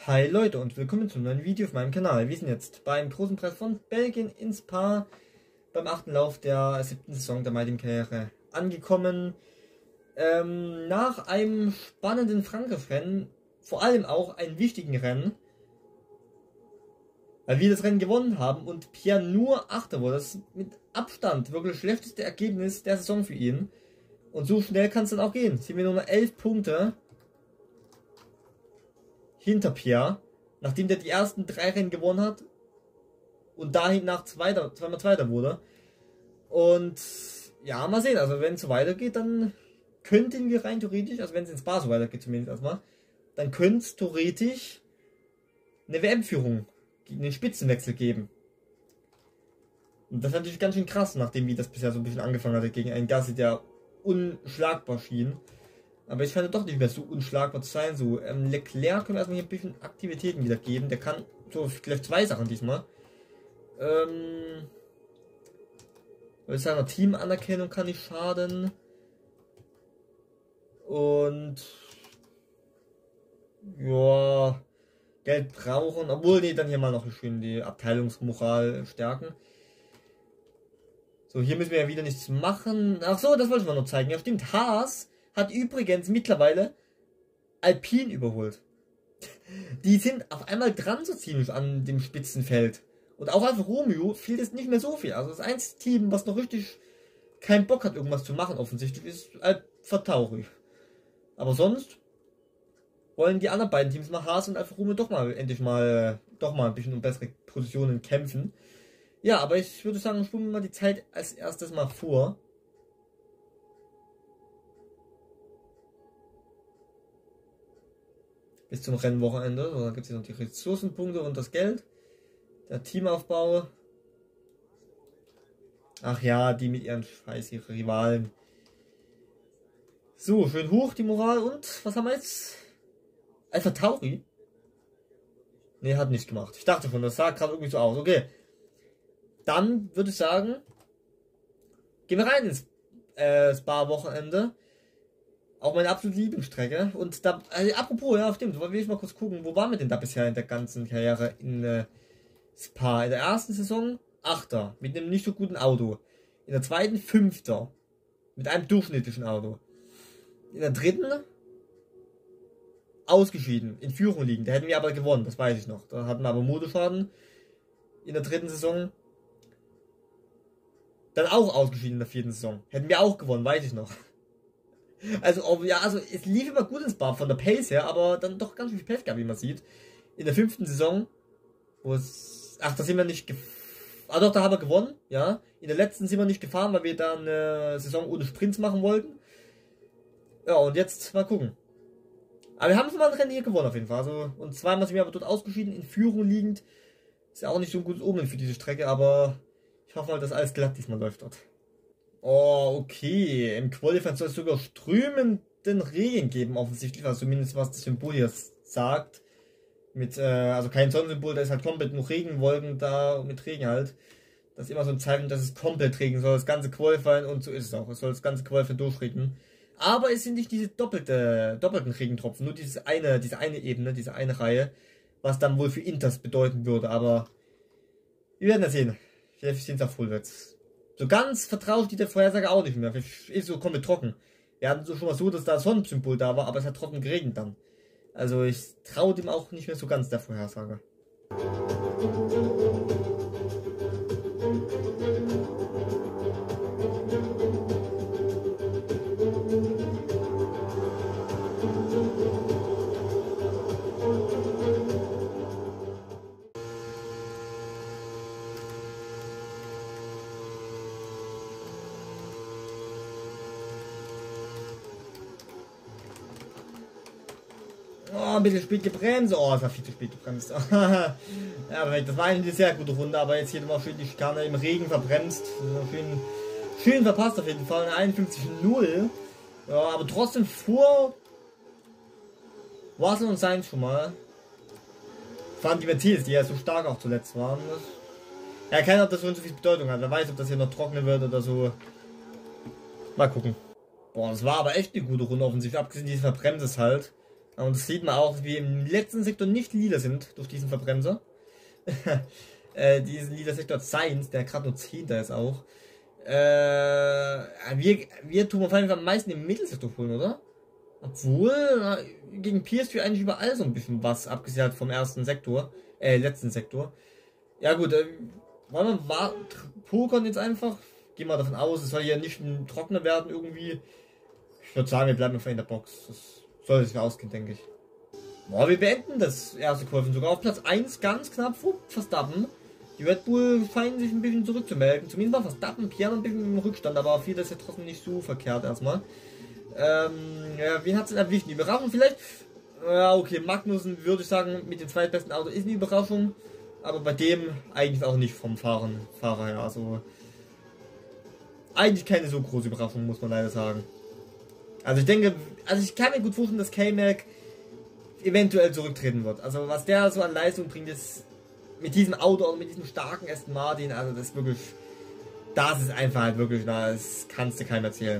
Hi Leute und willkommen zum neuen Video auf meinem Kanal. Wir sind jetzt beim großen Preis von Belgien in Spa beim 8. Lauf der 7. Saison der MyTeam-Karriere angekommen. Nach einem spannenden Frankreich-Rennen, vor allem auch einem wichtigen Rennen, weil wir das Rennen gewonnen haben und Pierre nur 8. wurde. Das ist mit Abstand wirklich das schlechteste Ergebnis der Saison für ihn. Und so schnell kann es dann auch gehen. Sind wir nur noch 11 Punkte hinter Pierre, nachdem der die ersten 3 Rennen gewonnen hat und dahin nach zweimal Zweiter wurde. Und ja, mal sehen, also wenn es so weitergeht, dann könnten wir rein theoretisch, also wenn es ins Spa so weitergeht zumindest erstmal, dann könnte es theoretisch eine WM-Führung, einen Spitzenwechsel geben. Und das ist natürlich ganz schön krass, nachdem wie das bisher so ein bisschen angefangen hatte gegen einen Gasly, der unschlagbar schien. Aber ich fand doch nicht mehr so unschlagbar zu sein. So, Leclerc können wir erstmal hier ein bisschen Aktivitäten wieder geben. Der kann so vielleicht 2 Sachen diesmal. Würde ich sagen, Teamanerkennung kann nicht schaden. Und ja, Geld brauchen. Obwohl, nee, dann hier mal noch schön die Abteilungsmoral stärken. So, hier müssen wir ja wieder nichts machen. Ach so, das wollte ich mal noch zeigen. Ja, stimmt. Haas hat übrigens mittlerweile Alpine überholt. Die sind auf einmal dran so ziemlich an dem Spitzenfeld. Und auch Alfa Romeo fehlt es nicht mehr so viel. Also das einzige Team, was noch richtig keinen Bock hat, irgendwas zu machen, offensichtlich, ist Alfa Tauri. Aber sonst wollen die anderen beiden Teams, mal Haas und Alfa Romeo, doch mal ein bisschen um bessere Positionen kämpfen. Ja, aber ich würde sagen, spulen wir mal die Zeit als erstes mal vor. Bis zum Rennwochenende. So, dann gibt es noch die Ressourcenpunkte und das Geld. Der Teamaufbau. Ach ja, die mit ihren Scheiß, ihre Rivalen. So, schön hoch die Moral. Und was haben wir jetzt? Alpha Tauri? Ne, hat nicht gemacht. Ich dachte schon, das sah gerade irgendwie so aus. Okay. Dann würde ich sagen, gehen wir rein ins Spa-Wochenende. Auch meine absolute Lieblingsstrecke. Und da, apropos, ja, stimmt, will ich mal kurz gucken, wo waren wir denn da bisher in der ganzen Karriere in Spa? In der ersten Saison 8. mit einem nicht so guten Auto. In der zweiten 5. mit einem durchschnittlichen Auto. In der dritten ausgeschieden, in Führung liegen. Da hätten wir aber gewonnen, das weiß ich noch. Da hatten wir aber Motorschaden in der 3. Saison. Dann auch ausgeschieden in der 4. Saison. Hätten wir auch gewonnen, weiß ich noch. Also, ja, also es lief immer gut ins Spa von der Pace her, aber dann doch ganz viel Pech gab, wie man sieht. In der 5. Saison, wo es. Ach, da sind wir nicht ah doch, da haben wir gewonnen, ja. In der letzten sind wir nicht gefahren, weil wir dann eine Saison ohne Sprints machen wollten. Ja, und jetzt mal gucken. Aber wir haben schon mal ein Rennen hier gewonnen auf jeden Fall. Also, und zweimal sind wir aber dort ausgeschieden, in Führung liegend. Ist ja auch nicht so ein gutes Omen für diese Strecke, aber ich hoffe halt, dass alles glatt diesmal läuft dort. Oh, okay. Im Qualifying soll es sogar strömenden Regen geben, offensichtlich. Also zumindest was das Symbol hier sagt. Mit, also kein Sonnensymbol, da ist halt komplett nur Regenwolken da, mit Regen halt. Das ist immer so ein Zeichen, dass es komplett regnen soll, das ganze Qualifying, und so ist es auch. Es soll das ganze Qualifying durchregnen. Aber es sind nicht diese doppelten Regentropfen, nur diese eine Ebene, diese eine Reihe, was dann wohl für Inters bedeuten würde. Aber wir werden das sehen. Vielleicht sind es auch Fullwets. So ganz vertraut die der Vorhersage auch nicht mehr. Ist so komplett trocken. Wir hatten so schon mal so, dass da ein Sonnensymbol da war, aber es hat trocken geregnet dann. Also ich traue dem auch nicht mehr so ganz der Vorhersage. Oh, ein bisschen spät gebremst. Oh, es war viel zu spät gebremst. Ja, perfekt. Das war eine sehr gute Runde, aber jetzt hier nochmal schön die Schikane im Regen verbremst. Schön verpasst auf jeden Fall. 51,0. Ja, aber trotzdem vor Russell und Sainz schon mal. Fahren die Mercedes, die ja so stark auch zuletzt waren. Ja, keiner, ob das so viel Bedeutung hat. Wer weiß, ob das hier noch trocknen wird oder so. Mal gucken. Boah, das war aber echt eine gute Runde offensichtlich. Abgesehen dieses Verbremses halt. Und das sieht man auch, dass wir im letzten Sektor nicht lila sind durch diesen Verbremser. Diesen lila Sektor Science, der gerade nur 10. ist auch. Wir tun auf jeden Fall am meisten im Mittelsektor holen, oder? Obwohl, gegen PS4 eigentlich überall so ein bisschen was, abgesehen vom ersten Sektor, letzten Sektor. Ja gut, wollen wir pokern jetzt einfach? Gehen wir davon aus, es soll hier nicht ein Trockener werden irgendwie. Ich würde sagen, wir bleiben einfach in der Box. Das soll sich ausgehen, denke ich. Boah, wir beenden das erste Qualifying sogar auf Platz 1, ganz knapp vor Verstappen. Die Red Bull scheinen sich ein bisschen zurückzumelden. Zumindest war Verstappen, Pierre ein bisschen im Rückstand, aber viel ist ja trotzdem nicht so verkehrt erstmal. Ja, wen hat es denn erwischt? Die Überraschung vielleicht? Ja, okay, Magnussen würde ich sagen, mit dem zweitbesten Auto ist eine Überraschung. Aber bei dem eigentlich auch nicht vom Fahrer her. Also eigentlich keine so große Überraschung, muss man leider sagen. Also ich denke, ich kann mir gut vorstellen, dass K-Mac eventuell zurücktreten wird. Also was der so an Leistung bringt, ist mit diesem Auto oder mit diesem starken Aston Martin, also das ist wirklich, das ist einfach halt wirklich, das kannst du keinem erzählen.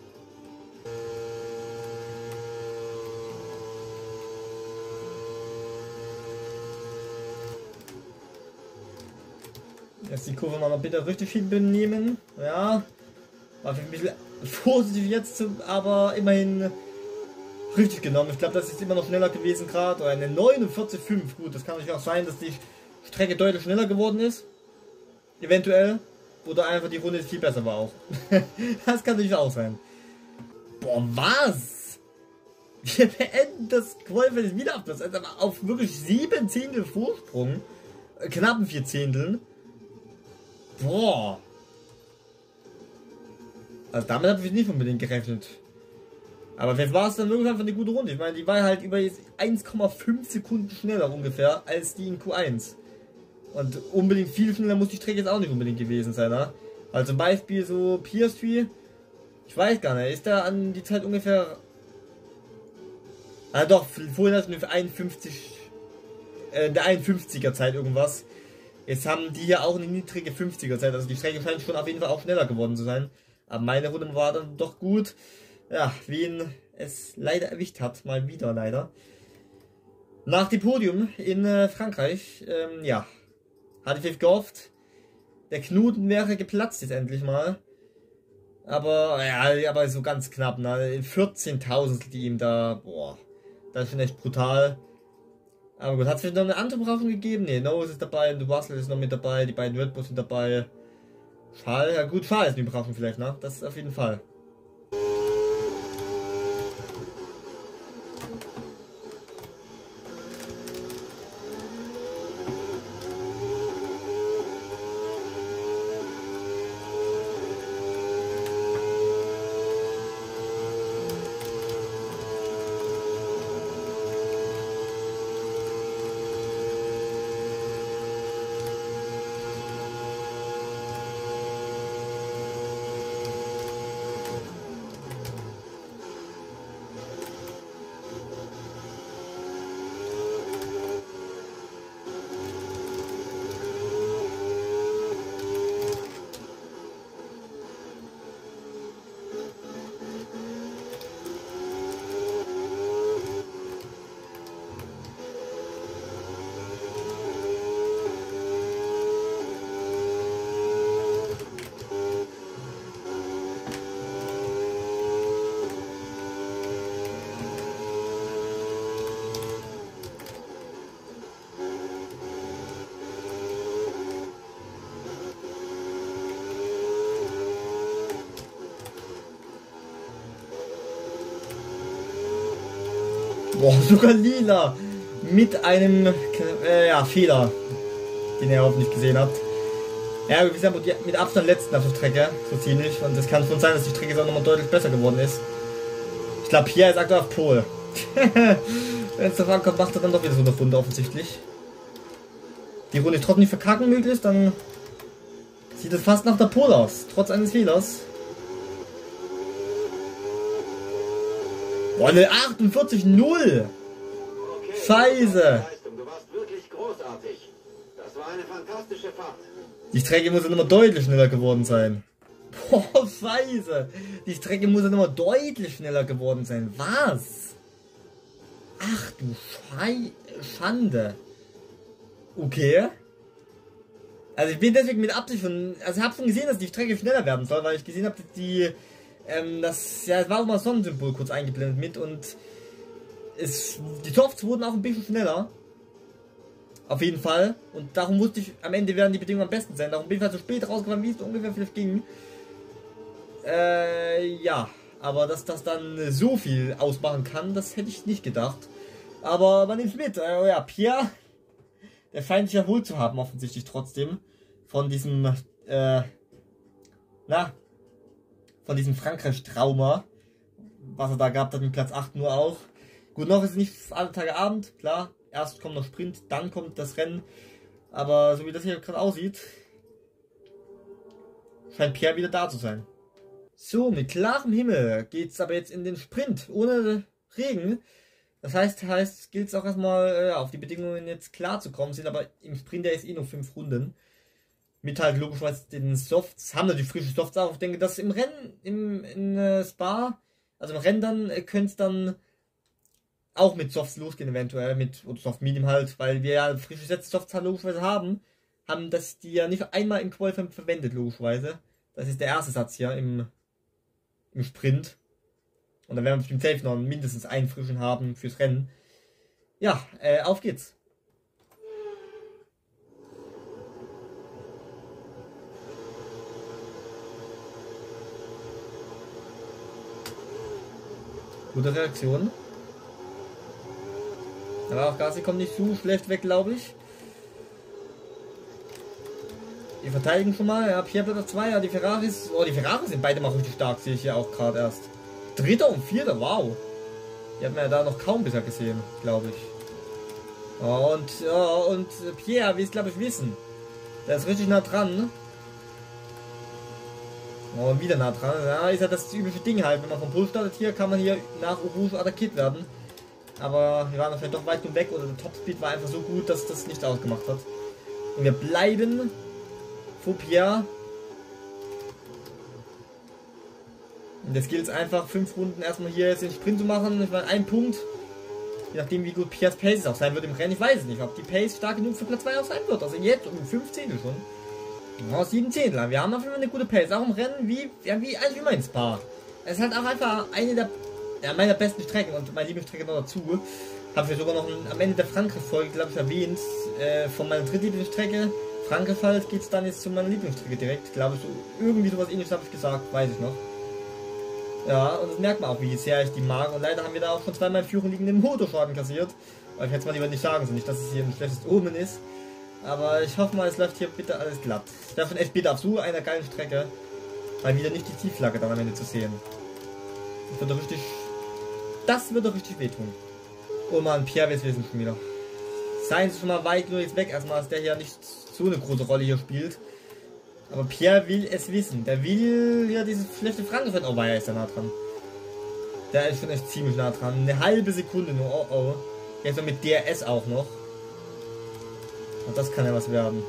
Jetzt die Kurve mal bitte richtig viel benehmen. Ja. War für ein bisschen vorsichtig jetzt, aber immerhin richtig genommen. Ich glaube, das ist immer noch schneller gewesen gerade. Oder eine 49,5. Gut, das kann natürlich auch sein, dass die Strecke deutlich schneller geworden ist. Eventuell. Oder einfach die Runde viel besser war auch. Das kann natürlich auch sein. Boah, was? Wir beenden das Qualifying wieder auf das. Also auf wirklich 7 Zehntel Vorsprung. Knappen 4 Zehnteln. Boah. Also damit habe ich nicht unbedingt gerechnet. Aber vielleicht war es dann wirklich einfach eine gute Runde. Ich meine, die war halt über 1,5 Sekunden schneller ungefähr als die in Q1. Und unbedingt viel schneller muss die Strecke jetzt auch nicht unbedingt gewesen sein, ne? Also zum Beispiel so PS3, ich weiß gar nicht, ist da an die Zeit ungefähr... Ah doch, vorhin hat es ungefähr 51, der 51er Zeit irgendwas. Jetzt haben die hier auch eine niedrige 50er Zeit, also die Strecke scheint schon auf jeden Fall auch schneller geworden zu sein. Aber meine Runde war dann doch gut. Ja, wen es leider erwischt hat, mal wieder leider. Nach dem Podium in Frankreich, ja, hatte ich gehofft, der Knoten wäre geplatzt jetzt endlich mal. Aber, ja, aber so ganz knapp, ne? 14.000 die ihm da, boah, das ist schon echt brutal. Aber gut, hat es vielleicht noch eine andere Überraschung gegeben? Ne, Norris ist dabei, Russell ist noch mit dabei, die beiden Red Bulls sind dabei. Schal, ja gut, Schal ist eine Überraschung vielleicht, ne? Das ist auf jeden Fall. Boah, sogar lila. Mit einem ja, Fehler, den ihr überhaupt nicht gesehen habt. Ja, wie gesagt, mit Abstand letzten auf der Strecke, so ziemlich. Und es kann schon sein, dass die Strecke jetzt auch nochmal deutlich besser geworden ist. Ich glaube, Pierre ist aktuell auf Pole. Wenn es darauf ankommt, macht er dann doch wieder so eine Runde offensichtlich. Die Runde trotzdem nicht verkacken möglich ist, dann sieht es fast nach der Pole aus, trotz eines Fehlers. Boah, eine 48-0! Scheiße! Du warst wirklich großartig. Das war eine fantastische Fahrt. Die Strecke muss ja nochmal deutlich schneller geworden sein. Boah, scheiße! Die Strecke muss ja nochmal deutlich schneller geworden sein. Was? Ach du Schande. Okay. Also ich bin deswegen mit Absicht schon, also ich habe schon gesehen, dass die Strecke schneller werden soll, weil ich gesehen habe, dass die, es war auch mal Sonnensymbol kurz eingeblendet mit und die Softs wurden auch ein bisschen schneller. Auf jeden Fall. Und darum wusste ich, am Ende werden die Bedingungen am besten sein. Darum bin ich halt so spät rausgefahren, wie es ungefähr vielleicht ging. Ja. Aber dass das dann so viel ausmachen kann, das hätte ich nicht gedacht. Aber man nimmt mit. Ja, Pierre, der scheint sich ja wohl zu haben, offensichtlich trotzdem. Von diesem, von diesem Frankreich-Trauma, was er da gehabt hat mit Platz 8 nur auch. Gut, noch ist es nicht alle Tage Abend, klar. Erst kommt noch Sprint, dann kommt das Rennen. Aber so wie das hier gerade aussieht, scheint Pierre wieder da zu sein. So, mit klarem Himmel geht's aber jetzt in den Sprint, ohne Regen. Das heißt, gilt es auch erstmal auf die Bedingungen jetzt klar zu kommen, sind aber im Sprint der ist eh nur 5 Runden. Mit halt logischerweise den Softs, haben natürlich frische Softs auch. Ich denke, dass im Rennen, in Spa, also im Rennen dann, könnte es dann auch mit Softs losgehen eventuell, oder Soft Medium halt, weil wir ja frische Softs halt logischerweise haben das die ja nicht einmal im Qualifying verwendet, logischerweise. Das ist der erste Satz hier im Sprint. Und dann werden wir bestimmt safe noch mindestens einen frischen haben fürs Rennen. Ja, auf geht's. Gute Reaktion. Aber auch Gasly kommt nicht zu schlecht weg, glaube ich. Die verteidigen schon mal. Ja, Pierre bleibt auf 2. Ja, die Ferraris. Oh, die Ferraris sind beide mal richtig stark, sehe ich hier auch gerade erst. 3. und 4. Wow. Die hat man ja da noch kaum bisher gesehen, glaube ich. Und Pierre, wie es glaube ich wissen. Der ist richtig nah dran. Oh, wieder nah dran. Ja, ist ja das übliche Ding halt. Wenn man vom Pull startet hier, kann man hier nach Rouge attackiert werden. Aber wir waren wahrscheinlich doch weit genug weg oder der Topspeed war einfach so gut, dass das nicht ausgemacht hat. Und wir bleiben vor Pierre. Und jetzt gilt es einfach 5 Runden erstmal hier jetzt den Sprint zu machen. Ich meine, ein Punkt. Je nachdem wie gut Pierres Pace auch sein wird im Rennen. Ich weiß es nicht, ob die Pace stark genug für Platz 2 auch sein wird. Also jetzt um 5 Zehntel schon. Ja, 7 Zehntel. Wir haben auf jeden Fall eine gute Pace. Auch im Rennen wie eigentlich immer in Spa. Es ist halt auch einfach eine der meiner besten Strecken und meine Lieblingsstrecke noch dazu. Habe ich sogar noch am Ende der Frankreich-Folge, glaube ich, erwähnt. Von meiner Drittlieblingsstrecke. Frankreich geht es dann jetzt zu meiner Lieblingsstrecke direkt. Glaube ich, so irgendwie sowas ähnliches habe ich gesagt, weiß ich noch. Ja, und das merkt man auch, wie sehr ich die mag. Und leider haben wir da auch schon zweimal in Führung liegenden Motorschaden kassiert. Aber ich hätte es mal lieber nicht sagen sollen, nicht, dass es hier ein schlechtes Omen ist. Aber ich hoffe mal, es läuft hier bitte alles glatt. Ich darf schon echt bitte auf so einer geilen Strecke mal wieder nicht die Zielflagge dann am Ende zu sehen. Das wird doch richtig wehtun. Oh man, Pierre will es wissen schon wieder. Seien Sie schon mal weit genug jetzt weg erstmal, dass der hier nicht so eine große Rolle hier spielt. Aber Pierre will es wissen. Der will ja dieses schlechte Frankreich. Oh, er ist da nah dran. Der ist schon echt ziemlich nah dran. Eine halbe Sekunde nur. Oh oh. Jetzt noch mit DRS auch noch. Und das kann ja was werden.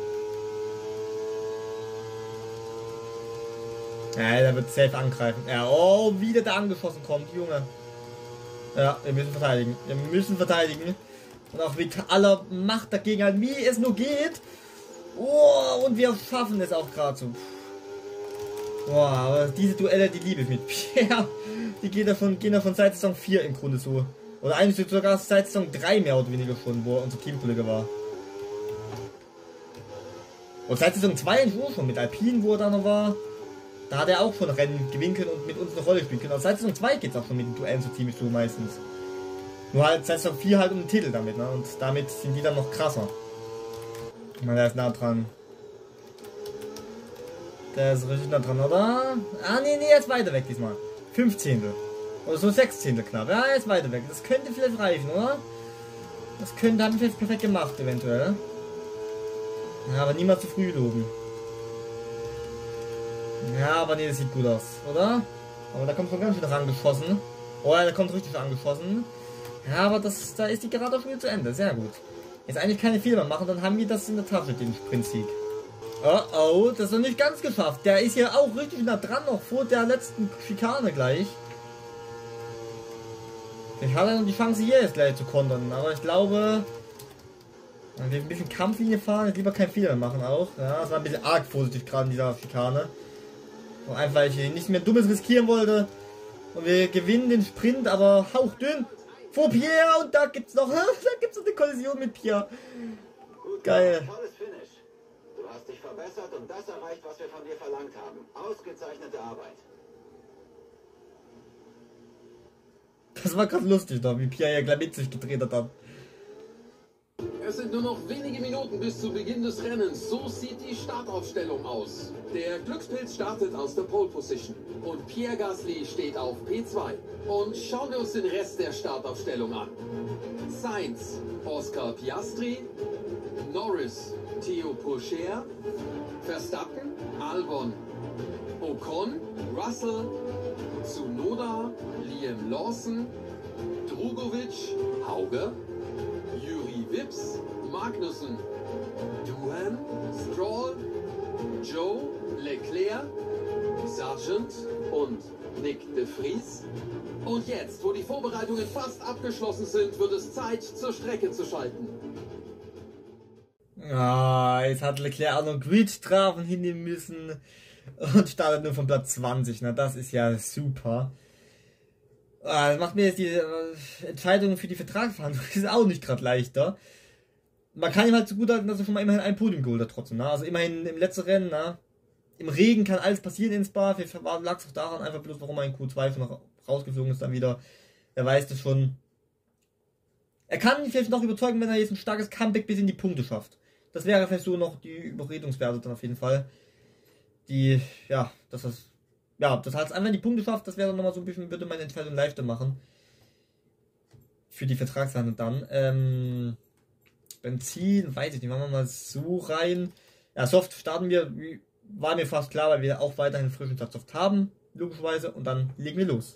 Ja, der wird safe angreifen. Ja, oh, wieder da angeschossen kommt, Junge. Ja, wir müssen verteidigen. Wir müssen verteidigen. Und auch mit aller Macht dagegen halt, wie es nur geht. Oh, und wir schaffen es auch gerade so. Boah, aber diese Duelle, die liebe ich mit Pierre. Die gehen davon seit Saison 4 im Grunde so. Oder eigentlich sogar seit Saison 3 mehr oder weniger schon, wo er unser Teamkollege war. Und seit Saison 2 schon mit Alpine, wo er da noch war. Da hat er auch schon Rennen gewinnen können und mit uns eine Rolle spielen können. Aber seit Saison 2 geht es auch schon mit den Duellen so ziemlich so meistens. Nur halt seit Saison 4 halt um den Titel damit, ne? Und damit sind die dann noch krasser. Na, der ist nah dran. Der ist richtig nah dran, oder? Ah, nee, er ist weiter weg diesmal. 15. Oder so 16. knapp. Ja, er ist weiter weg. Das könnte vielleicht reichen, oder? Das könnte, haben wir jetzt perfekt gemacht, eventuell. Ja, aber niemals zu früh loben. Ja, aber nee, das sieht gut aus, oder? Aber da kommt schon ganz schön rangeschossen. Oh ja, da kommt richtig angeschossen. Ja, aber da ist die gerade auch schon wieder zu Ende. Sehr gut. Jetzt eigentlich keine Fehler machen, dann haben wir das in der Tasche, den Sprintsieg. Oh oh, das ist noch nicht ganz geschafft. Der ist hier auch richtig nah dran, noch vor der letzten Schikane gleich. Ich hatte noch die Chance hier jetzt gleich zu kontern, aber ich glaube, wenn wir ein bisschen Kampflinie fahren, jetzt lieber keinen Fehler machen auch. Ja, das war ein bisschen arg vorsichtig gerade in dieser Schikane. Und einfach, weil ich nicht mehr Dummes riskieren wollte. Und wir gewinnen den Sprint, aber hauchdünn. Vor Pierre und da gibt's noch, da gibt's noch eine Kollision mit Pierre. Geil. Tolles Finish. Du hast dich verbessert und das erreicht, was wir von dir verlangt haben. Ausgezeichnete Arbeit. Das war gerade lustig da, wie Pierre ja gleich mit sich gedreht hat dann. Es sind nur noch wenige Minuten bis zu Beginn des Rennens. So sieht die Startaufstellung aus. Der Glückspilz startet aus der Pole Position und Pierre Gasly steht auf P2. Und schauen wir uns den Rest der Startaufstellung an. Sainz, Oscar Piastri, Norris, Theo Pourchaire, Verstappen, Albon, Ocon, Russell, Tsunoda, Liam Lawson, Drugovic, Hauge, Juri Vips, Magnussen, Doohan, Stroll, Joe, Leclerc, Sargent und Nick de Vries. Und jetzt, wo die Vorbereitungen fast abgeschlossen sind, wird es Zeit, zur Strecke zu schalten. Ah, jetzt hat Leclerc auch noch Grid-Strafen hinnehmen müssen und startet nur von Platz 20. Na, das ist ja super. Ah, das macht mir jetzt die Entscheidung für die Vertragsverhandlung ist auch nicht gerade leichter. Man kann ihm halt zugutehalten, dass er schon mal immerhin ein Podium geholt hat trotzdem. Ne? Also immerhin im letzten Rennen, ne? Im Regen kann alles passieren in Spa. Vielleicht lag es auch daran einfach bloß, warum er in Q2 schon rausgeflogen ist dann wieder. Er weiß das schon. Er kann mich vielleicht noch überzeugen, wenn er jetzt ein starkes Comeback bis in die Punkte schafft. Das wäre vielleicht so noch die Überredungswerte dann auf jeden Fall. Die, ja, das hat es einfach in die Punkte schafft, das wäre dann nochmal so ein bisschen, würde meine Entscheidung leichter machen. Für die Vertragshandlung dann. Benzin, weiß ich nicht, machen wir mal so rein. Ja, Soft starten wir, war mir fast klar, weil wir auch weiterhin frischen Soft haben, logischerweise, und dann legen wir los.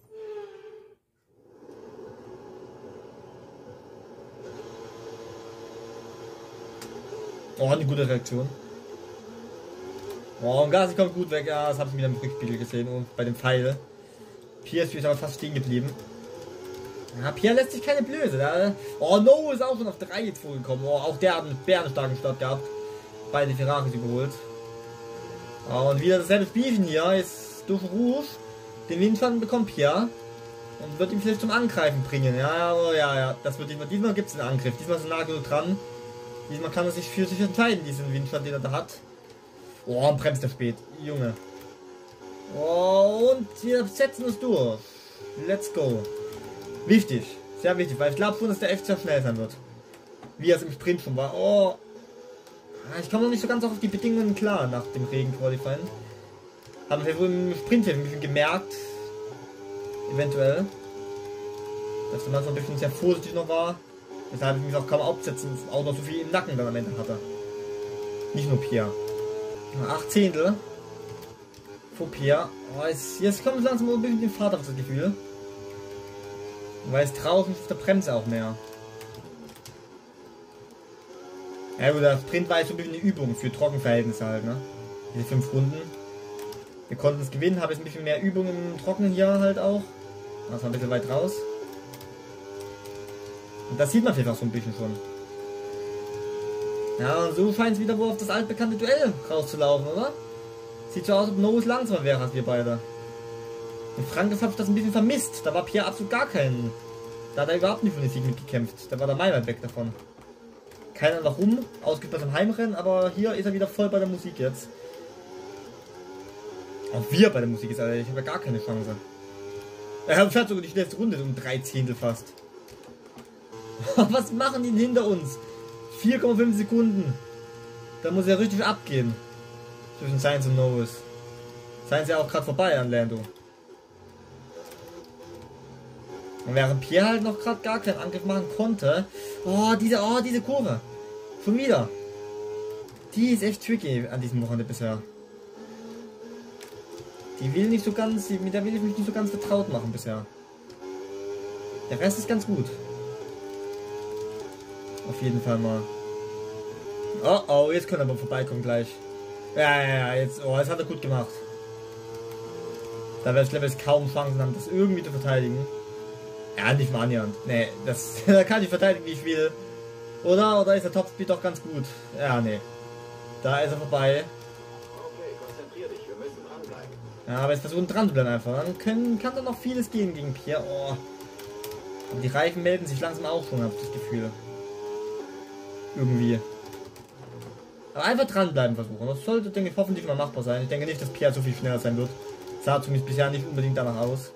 Oh, eine gute Reaktion. Oh, und Gasly kommt gut weg. Ja, das habe ich wieder im Rückspiegel gesehen und bei dem Pfeil. Pierre ist aber fast stehen geblieben. Ja, Pierre lässt sich keine Blöße. Ja. Oh, No ist auch schon auf 3 jetzt vorgekommen. Oh, auch der hat einen bärenstarken Start gehabt. Beide Ferraris überholt. Oh, und wieder dasselbe Spielchen hier. Jetzt durch Rouge. Den Windschatten bekommt Pierre. Und wird ihn vielleicht zum Angreifen bringen. Ja, oh, ja. Das wird diesmal gibt es einen Angriff. Diesmal ist er nah genug dran. Diesmal kann er sich für sich entscheiden, diesen Windschatten, den er da hat. Oh, bremst er spät. Junge. Oh, und wir setzen uns durch. Let's go. Wichtig. Sehr wichtig, weil ich glaube schon, dass der F sehr schnell sein wird. Wie er es im Sprint schon war. Oh. Ich komme noch nicht so ganz auf die Bedingungen klar nach dem Regen-Qualifying. Haben wir wohl im Sprint ein bisschen gemerkt. Eventuell. Dass der Mann so ein bisschen sehr vorsichtig noch war. Deshalb habe ich mich auch kaum absetzen. Auch noch so viel im Nacken dann am Ende hatte. Nicht nur Pierre. 8 Zehntel. Vor Pierre. Oh, jetzt kommt es langsam ein bisschen den Fahrt auf das Gefühl. Weil es draußen auf der Bremse auch mehr. Ja gut, der Sprint war jetzt so ein bisschen eine Übung für Trockenverhältnisse halt, ne? Diese 5 Runden. Wir konnten es gewinnen, habe jetzt ein bisschen mehr Übung im Trockenen hier halt auch. Das war ein bisschen weit raus. Und das sieht man vielleicht auch so ein bisschen schon. Ja, und so scheint es wieder wohl auf das altbekannte Duell rauszulaufen, oder? Sieht so aus, als ob Norris langsamer wäre als wir beide. In Frankreich habe ich das ein bisschen vermisst. Da war Pierre absolut gar kein. Da hat er überhaupt nicht von den Sieg mitgekämpft. Da war der meilenweit weg davon. Keiner warum, ausgeht beim Heimrennen, aber hier ist er wieder voll bei der Musik jetzt. Auch wir bei der Musik ist, Alter. Ich habe ja gar keine Chance. Er fährt sogar die schnellste Runde um 3 Zehntel fast. Was machen die hinter uns? 4,5 Sekunden. Da muss er richtig abgehen. Zwischen Sainz und Norris. Sainz ja auch gerade vorbei an Lando. Und während Pierre halt noch gerade gar keinen Angriff machen konnte. Oh, diese Kurve. Schon wieder. Die ist echt tricky an diesem Wochenende bisher. Die will nicht so ganz, mit der will ich mich nicht so ganz vertraut machen bisher. Der Rest ist ganz gut. Auf jeden Fall mal. Oh, jetzt können wir aber vorbeikommen gleich. Ja, jetzt, das hat er gut gemacht. Da werde ich glaube ich kaum Chancen haben, das irgendwie zu verteidigen. Ja, nicht mal annähernd. Nee, das da kann ich verteidigen, wie ich will. Oder ist der Topspeed doch ganz gut? Ja, nee. Da ist er vorbei. Okay, konzentrier dich, wir müssen dranbleiben. Ja, aber jetzt versuchen dran zu bleiben einfach. Dann kann da noch vieles gehen gegen Pierre. Oh. Aber die Reifen melden sich langsam auch schon, habe ich das Gefühl. Irgendwie. Aber einfach dranbleiben versuchen. Das sollte, denke ich, hoffentlich mal machbar sein. Ich denke nicht, dass Pierre so viel schneller sein wird. Sah zumindest bisher nicht unbedingt danach aus.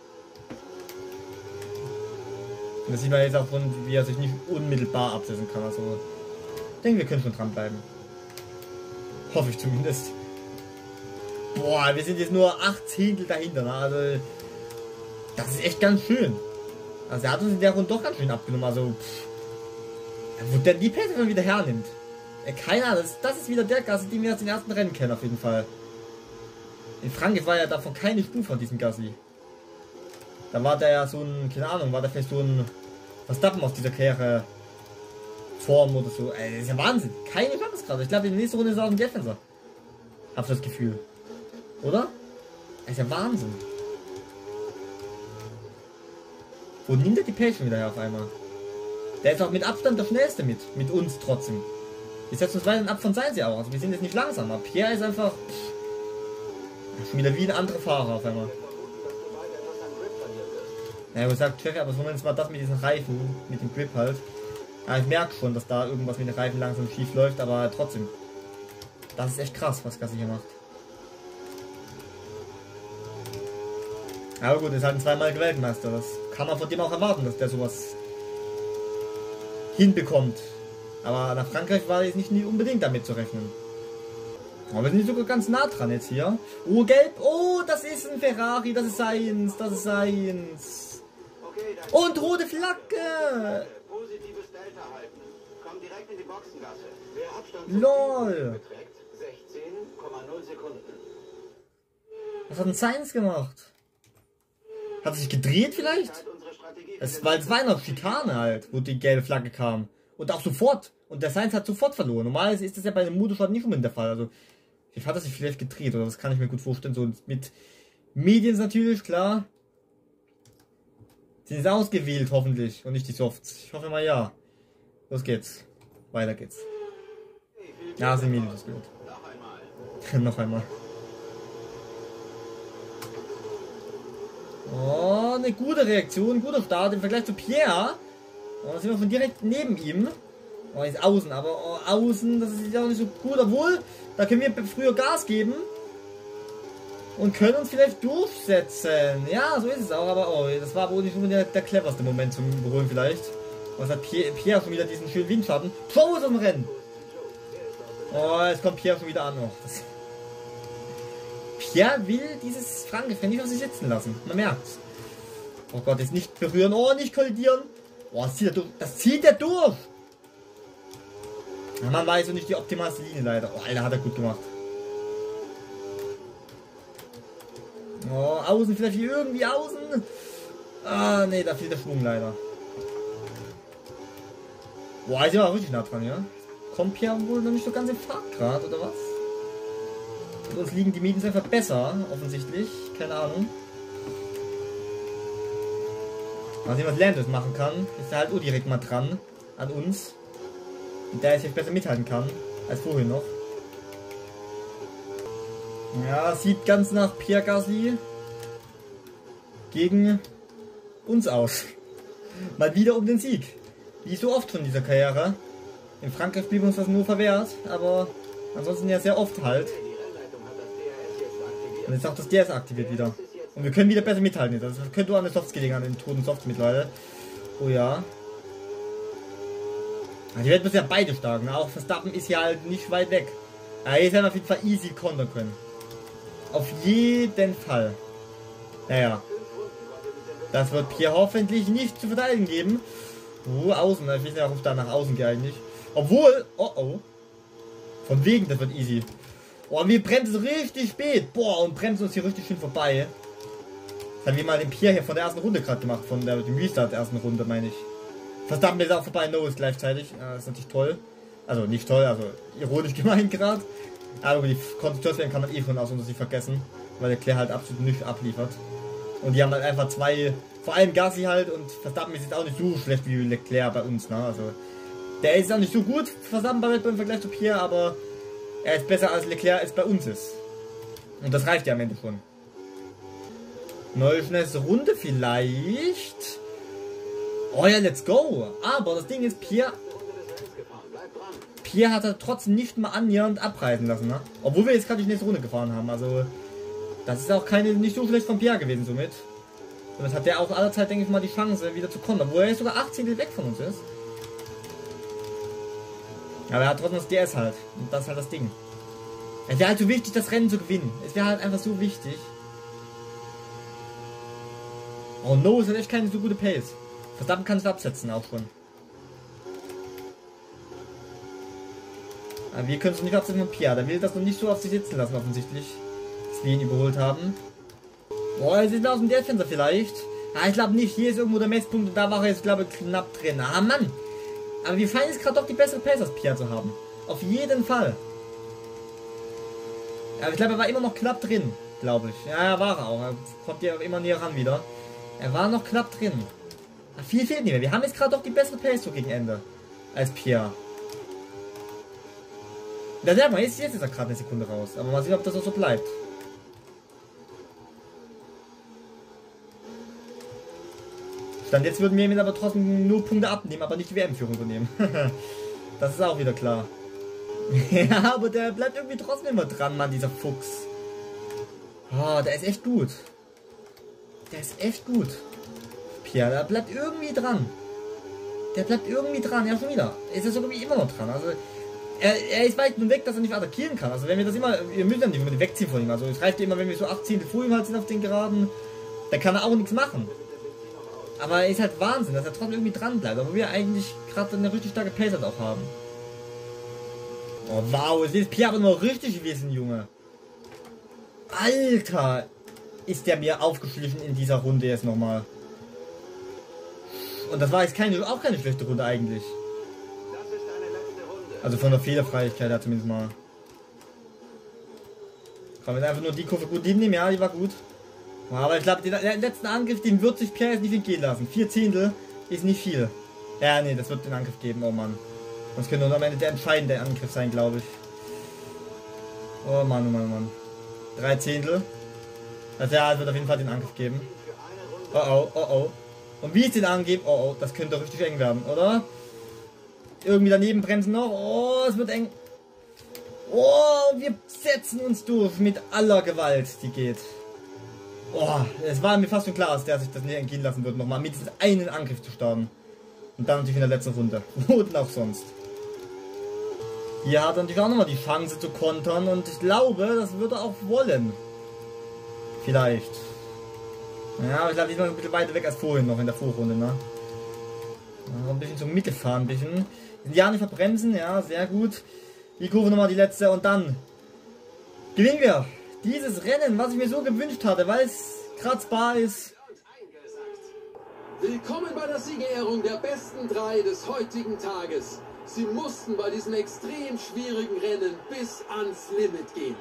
Und das sieht man jetzt auch von, wie er sich nicht unmittelbar absetzen kann. Also, ich denke, wir können schon dranbleiben. Hoffe ich zumindest. Boah, wir sind jetzt nur 8 Zehntel dahinter. Ne? Also, das ist echt ganz schön. Also, er hat uns in der Runde doch ganz schön abgenommen. Also, wo der die Pässe dann wieder hernimmt. Keine Ahnung, das ist wieder der Gassi, den wir aus den ersten Rennen kennen, auf jeden Fall. In Frankreich war ja davon keine Spur von diesem Gassi. Da war der ja so ein, keine Ahnung, war der vielleicht so ein Verstappen aus dieser Karriere Form oder so. Ey, das ist ja Wahnsinn. Keine Chance gerade. Ich glaube, in der nächsten Runde ist er auch ein Defensor. Hab das Gefühl. Oder? Das ist ja Wahnsinn. Wo nimmt er die Pace schon wieder her auf einmal? Der ist auch mit Abstand der schnellste mit uns trotzdem. Wir setzen uns weiter in Abstand sein sie auch. Also wir sind jetzt nicht langsamer. Pierre ist einfach schon wieder wie ein anderer Fahrer auf einmal. Ja, ich sagt Treffer, aber zumindest mal das mit diesen Reifen, mit dem Grip halt. Ja, ich merke schon, dass da irgendwas mit den Reifen langsam schief läuft, aber trotzdem. Das ist echt krass, was Gassi hier macht. Aber gut, ist halt ein zweimaliger Weltmeister. Das kann man von dem auch erwarten, dass der sowas hinbekommt. Aber nach Frankreich war jetzt nicht unbedingt damit zu rechnen. Aber wir sind sogar ganz nah dran jetzt hier. Oh, gelb. Oh, das ist ein Ferrari. Das ist seins. Das ist seins. Und rote Flagge. Positives Delta halten. Komm direkt in die Boxengasse. Der Abstand LOL. beträgt 16,0 Sekunden. Was hat denn Sainz gemacht? Hat er sich gedreht vielleicht? Es war eine Schikane halt, wo die gelbe Flagge kam. Und auch sofort. Und der Sainz hat sofort verloren. Normalerweise ist das ja bei einem Motorsport nicht unbedingt der Fall. Also, vielleicht hat er sich vielleicht gedreht, oder das kann ich mir gut vorstellen. So mit Medien natürlich, klar. Sie ist ausgewählt, hoffentlich. Und nicht die Softs. Ich hoffe mal ja. Los geht's. Weiter geht's. Ja, sind Medien, das gut. Noch einmal. Oh, eine gute Reaktion, guter Start im Vergleich zu Pierre. Oh, da sind wir von direkt neben ihm. Oh, ist außen, aber außen, das ist ja auch nicht so gut. Obwohl, da können wir früher Gas geben. Und können uns vielleicht durchsetzen. Ja, so ist es auch, aber oh, das war wohl nicht unbedingt der cleverste Moment zum Überholen vielleicht. Was hat Pierre schon wieder diesen schönen Windschatten? Show ist am Rennen. Oh, jetzt kommt Pierre schon wieder an. Oh, Pierre will dieses Frankreich nicht auf sich sitzen lassen. Man merkt's. Oh Gott, jetzt nicht berühren. Oh, nicht kollidieren. Oh, das zieht er durch. Das zieht er durch. Man weiß so nicht die optimalste Linie leider. Oh, Alter, hat er gut gemacht. Oh, außen vielleicht hier irgendwie außen. Ah, nee, da fehlt der Schwung leider. Boah, ist ja richtig nah dran, ja. Kommt Pierre wohl noch nicht so ganz im Fahrtgrad, oder was? Und uns liegen die Medien einfach besser, offensichtlich. Keine Ahnung. Mal sehen, was Landis machen kann. Ist er halt auch direkt mal dran an uns. Und der jetzt besser mithalten kann als vorhin noch. Ja, sieht ganz nach Pierre Gasly gegen uns aus. Mal wieder um den Sieg. Wie so oft von dieser Karriere. In Frankreich blieb uns das nur verwehrt, aber ansonsten ja sehr oft halt. Und jetzt auch das DS aktiviert wieder. Und wir können wieder besser mithalten. Das könnte auch an den Softs gelegen, an den toten Softs mittlerweile. Oh ja. Die werden bisher beide stark. Ne? Auch Verstappen ist ja halt nicht weit weg. Aber hier werden auf jeden Fall easy kontern können. Auf jeden Fall. Naja. Das wird Pierre hoffentlich nicht zu verteidigen geben. Außen. Ich weiß nicht, ob da nach außen geht eigentlich. Obwohl. Oh oh. Von wegen, das wird easy. Oh, wir bremsen richtig spät. Boah, und bremsen uns hier richtig schön vorbei. Das haben wir mal den Pierre hier von der ersten Runde gerade gemacht. Von dem Restart der ersten Runde, meine ich. Verdammt, ist auch vorbei. No ist gleichzeitig. Das ist natürlich toll. Also nicht toll, also ironisch gemeint gerade. Aber die Konstrukteurswellen kann man eh schon aus unter sich vergessen. Weil der Claire halt absolut nichts abliefert. Und die haben halt einfach zwei, vor allem Gasly halt, und Verstappen ist jetzt auch nicht so schlecht wie Leclerc bei uns, ne? Also, der ist auch nicht so gut, Verstappen bei Red Bull im Vergleich zu Pierre, aber er ist besser als Leclerc es bei uns ist. Und das reicht ja am Ende schon. Neue schnellste Runde vielleicht. Oh ja, let's go. Aber das Ding ist, Pierre hat er trotzdem nicht mal annähernd abreißen lassen, ne? Obwohl wir jetzt gerade die nächste Runde gefahren haben. Also, das ist auch nicht so schlecht von Pierre gewesen somit. Und das hat der auch allerzeit, denke ich mal, die Chance wieder zu kommen. Obwohl er jetzt sogar 18 weg von uns ist. Aber er hat trotzdem das DS halt. Und das ist halt das Ding. Es wäre halt so wichtig, das Rennen zu gewinnen. Es wäre halt einfach so wichtig. Oh no, es hat echt keine so gute Pace. Verstappen kann es absetzen auch schon. Aber wir können es nicht absetzen von Pierre. Der will das noch nicht so auf sich sitzen lassen offensichtlich. Dass wir ihn überholt haben. Boah, jetzt ist er aus dem DS-Fenster vielleicht. Ah, ich glaube nicht. Hier ist irgendwo der Messpunkt und da war er jetzt, glaube ich, knapp drin. Ah, Mann. Aber wir fallen jetzt gerade doch die bessere Pace als Pierre zu haben. Auf jeden Fall. Aber ich glaube, er war immer noch knapp drin. Glaube ich. Ja, war er auch. Er kommt ja auch immer näher ran wieder. Er war noch knapp drin. Ach, viel fehlt nicht mehr. Wir haben jetzt gerade doch die bessere Pace so gegen Ende. Als Pierre. Ja, sag mal, jetzt ist er gerade eine Sekunde raus. Aber mal sehen, ob das auch so bleibt. Stand jetzt würden wir ihm aber trotzdem nur Punkte abnehmen, aber nicht die WM-Führung übernehmen. Das ist auch wieder klar. Ja, aber der bleibt irgendwie trotzdem immer dran, Mann, dieser Fuchs. Oh, der ist echt gut. Der ist echt gut. Pierre, der bleibt irgendwie dran. Der bleibt irgendwie dran, ja schon wieder. Ist er sogar wie immer noch dran. Also, er ist weit nun weg, dass er nicht attackieren kann. Also wenn wir das immer, wir müssen ja nicht immer wegziehen von ihm. Also es reicht immer, wenn wir so 18 vor ihm halt sind auf den Geraden, dann kann er auch nichts machen. Aber er ist halt Wahnsinn, dass er trotzdem irgendwie dran bleibt. Aber wir eigentlich gerade eine richtig starke Pace halt auch haben. Oh wow, jetzt ist Pierre aber noch richtig gewesen, Junge. Alter, ist der mir aufgeschlichen in dieser Runde jetzt nochmal. Und das war jetzt auch keine schlechte Runde eigentlich. Also von der Fehlerfreiheit her zumindest mal. Kann man jetzt einfach nur die Kurve gut nehmen, ja, die war gut. Aber ich glaube, den letzten Angriff, den wird sich Pierre jetzt nicht entgehen lassen. 4 Zehntel ist nicht viel. Ja, nee, das wird den Angriff geben, oh Mann. Das könnte am Ende der entscheidende Angriff sein, glaube ich. Oh Mann, oh Mann, oh Mann. 3 Zehntel. Also ja, es wird auf jeden Fall den Angriff geben. Oh oh, oh oh. Und wie ich den angebe, oh oh, das könnte richtig eng werden, oder? Irgendwie daneben bremsen noch. Oh, es wird eng. Oh, wir setzen uns durch mit aller Gewalt, die geht. Oh, es war mir fast schon klar, dass der sich das nicht entgehen lassen wird, nochmal mit diesem einen Angriff zu starten. Und dann natürlich in der letzten Runde. Wo denn auch sonst. Hier hat er natürlich auch nochmal die Chance zu kontern und ich glaube, das würde er auch wollen. Vielleicht. Ja, aber ich glaube, die ist noch ein bisschen weiter weg als vorhin noch in der Vorrunde, ne? Ja, ein bisschen zum Mittelfahren, ein bisschen. Ja, nicht verbremsen, ja, sehr gut. Die Kurve nochmal die letzte und dann gewinnen wir dieses Rennen, was ich mir so gewünscht hatte, weil es kratzbar ist. Willkommen bei der Siegerehrung der besten 3 des heutigen Tages. Sie mussten bei diesem extrem schwierigen Rennen bis ans Limit gehen.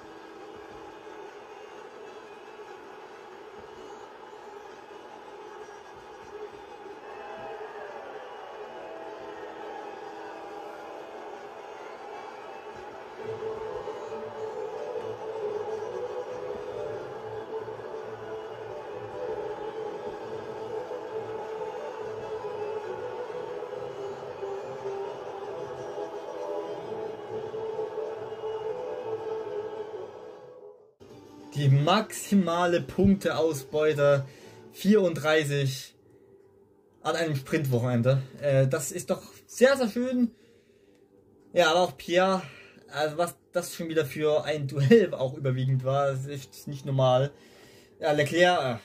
Die maximale Punkteausbeute 34 an einem Sprintwochenende. Das ist doch sehr, sehr schön. Ja, aber auch Pierre, also was das schon wieder für ein Duell auch überwiegend war, das ist echt nicht normal. Ja, Leclerc.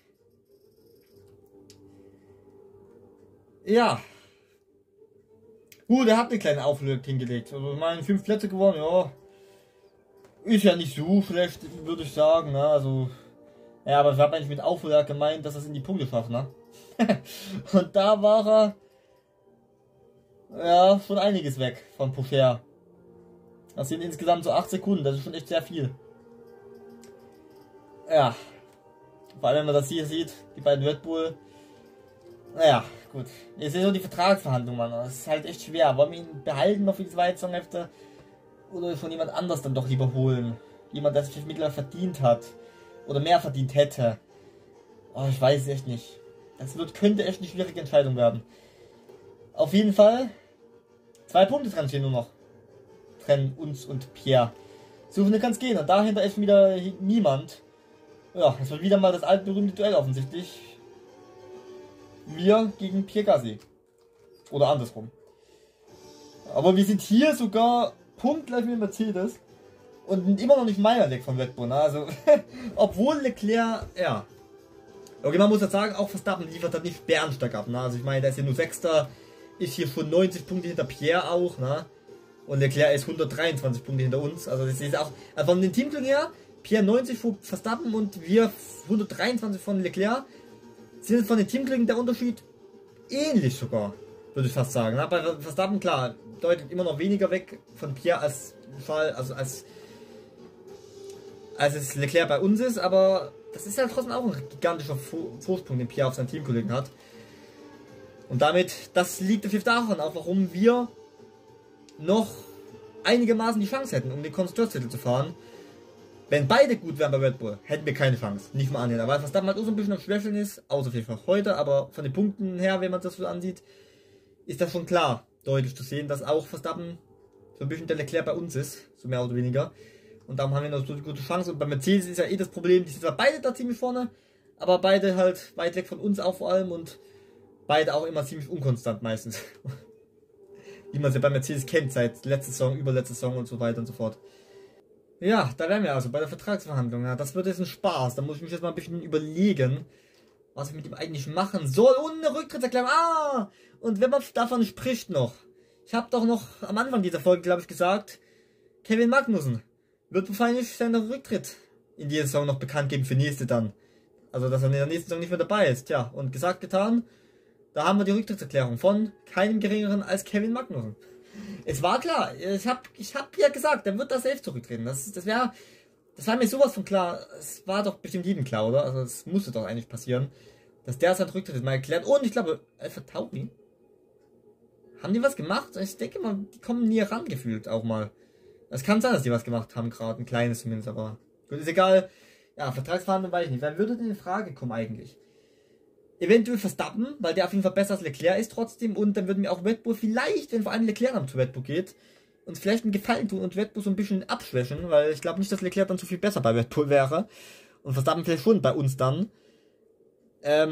Ja. Gut, er hat eine kleine Auflösung hingelegt. Also, ich meine, 5 Plätze gewonnen, ja. Ist ja nicht so schlecht, würde ich sagen, ne? Also, ja, aber ich habe eigentlich mit Aufholjagd gemeint, dass er es in die Punkte schafft, ne? Und da war er, ja, schon einiges weg von Pocher. Das sind insgesamt so 8 Sekunden, das ist schon echt sehr viel. Ja, Vor allem, wenn man das hier sieht, die beiden Red Bull. Naja, gut. Jetzt ist so die Vertragsverhandlung, Mann. Das ist halt echt schwer. Wollen wir ihn behalten noch für die zweite Saisonhälfte? Oder von jemand anders dann doch lieber holen? Jemand, der sich mittlerweile verdient hat. Oder mehr verdient hätte. Oh, ich weiß es echt nicht. Könnte echt eine schwierige Entscheidung werden. Auf jeden Fall 2 Punkte dran stehen nur noch. Trennen uns und Pierre. So schnell kann es gehen. Und dahinter ist wieder niemand. Ja, es wird wieder mal das altberühmte Duell offensichtlich. Wir gegen Pierre Gasly. Oder andersrum. Aber wir sind hier sogar punktgleich mit Mercedes. Und immer noch nicht Meier weg von Red Bull. Ne? Also, obwohl Leclerc, ja. Okay, man muss ja sagen, auch Verstappen liefert halt nicht bärenstark ab. Ne? Also ich meine, der ist ja nur Sechster. Ist hier schon 90 Punkte hinter Pierre auch. Ne? Und Leclerc ist 123 Punkte hinter uns. Also das ist auch, also von den Teamklingen her, Pierre 90 von Verstappen und wir 123 von Leclerc. Sind von den Teamklingen der Unterschied ähnlich sogar, würde ich fast sagen. Ne? Bei Verstappen, klar, deutet immer noch weniger weg von Pierre als es Leclerc bei uns ist, aber das ist halt trotzdem auch ein gigantischer Vorsprung, den Pierre auf seinen Teamkollegen hat. Und damit, das liegt auf jeden Fall daran, auch warum wir noch einigermaßen die Chance hätten, um den Konstrukteurstitel zu fahren. Wenn beide gut wären bei Red Bull, hätten wir keine Chance. Nicht mal annähernd. Weil Verstappen halt auch so ein bisschen am Schwächeln ist, außer auf jeden Fall heute, aber von den Punkten her, wenn man das so ansieht, ist das schon klar, deutlich zu sehen, dass auch Verstappen so ein bisschen der Leclerc bei uns ist, so mehr oder weniger. Und darum haben wir noch so eine gute Chance. Und bei Mercedes ist ja eh das Problem, die sind zwar beide da ziemlich vorne, aber beide halt weit weg von uns auch vor allem und beide auch immer ziemlich unkonstant meistens. Wie man es ja bei Mercedes kennt, seit letzter Saison, überletzter Saison und so weiter und so fort. Ja, da wären wir also bei der Vertragsverhandlung. Ja, das wird jetzt ein Spaß. Da muss ich mich jetzt mal ein bisschen überlegen, was ich mit ihm eigentlich machen soll. Und eine Rücktrittserklärung. Ah! Und wenn man davon spricht noch. Ich habe doch noch am Anfang dieser Folge, glaube ich, gesagt, Kevin Magnussen wird wahrscheinlich seinen Rücktritt in dieser Saison noch bekannt geben für nächste dann. Also, dass er in der nächsten Saison nicht mehr dabei ist. Tja, und gesagt, getan. Da haben wir die Rücktrittserklärung von keinem geringeren als Kevin Magnussen. Es war klar, ich hab ja gesagt, der wird da selbst zurücktreten. Das war mir sowas von klar. Es war doch bestimmt jedem klar, oder? Also es musste doch eigentlich passieren, dass der seinen Rücktritt mal erklärt. Und ich glaube, Alpha Tauri, haben die was gemacht? Ich denke mal, die kommen nie herangefühlt auch mal. Es kann sein, dass die was gemacht haben gerade, ein kleines zumindest, aber gut, ist egal. Ja, Vertragsverhandlung weiß ich nicht. Wer würde denn in Frage kommen eigentlich? Eventuell Verstappen, weil der auf jeden Fall besser als Leclerc ist trotzdem. Und dann würden wir auch Red Bull vielleicht, wenn vor allem Leclerc dann zu Red Bull geht, uns vielleicht einen Gefallen tun und Red Bull so ein bisschen abschwächen, weil ich glaube nicht, dass Leclerc dann so viel besser bei Red Bull wäre. Und Verstappen vielleicht schon bei uns dann. Ja,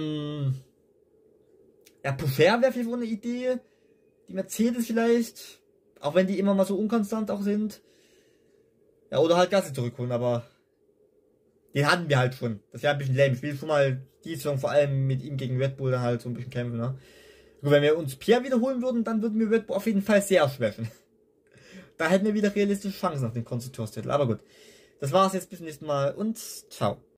Poucher wäre vielleicht wohl eine Idee. Die Mercedes vielleicht, auch wenn die immer mal so unkonstant auch sind. Ja, oder halt Gasly zurückholen, aber den hatten wir halt schon. Das wäre ein bisschen lame. Ich will schon mal die Saison vor allem mit ihm gegen Red Bull dann halt so ein bisschen kämpfen. Ne? Gut, wenn wir uns Pierre wiederholen würden, dann würden wir Red Bull auf jeden Fall sehr schwächen. Da hätten wir wieder realistische Chancen auf den Konstrukteurstitel. Aber gut, das war's jetzt bis zum nächsten Mal und ciao.